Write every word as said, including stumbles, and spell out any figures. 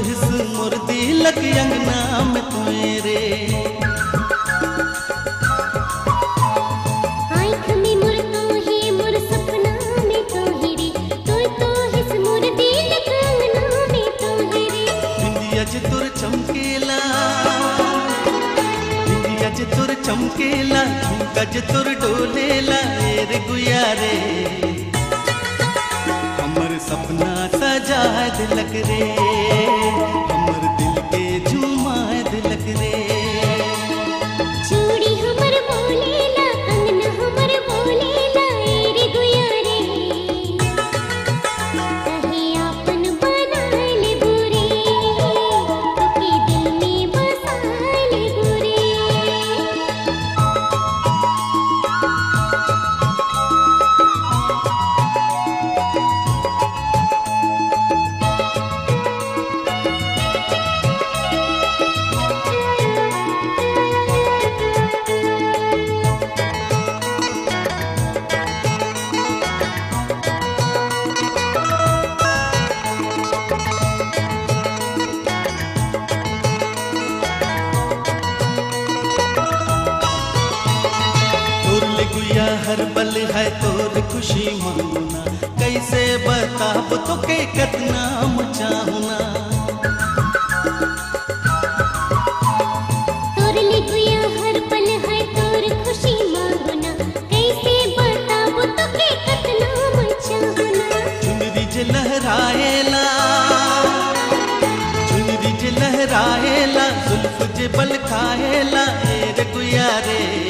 हिस मुर्दी लग अंगना में तुएरे आँख में मुर तो ही मुर सपना में तो हिरी तो तो हिस मुर्दी लग अंगना में तो हिरी बिंदिया जे तुर चमकेला बिंदिया जे तुर चमकेला झुमका जे तुर डोलेला रे गुया रे हमर सपना सजाए दिलक रे हमर दिल के झुमाए दिलक रे चूड़ी हमर बोलेला कंगना हमर बोलेला रे गुया रे कहे आपन बना ले बुरे तोके दिल में बसा ले बुरे गुया हर पल है तोर खुशी मांगना कैसे बताब तो के कितना चाहना तोर ले गुया हर पल है तोर खुशी मांगना कैसे बताब तो के कितना चाहना चुनरी जे लहराएला चुनरी जे लहराएला जुल्फ जे बल खाएला रे गुया रे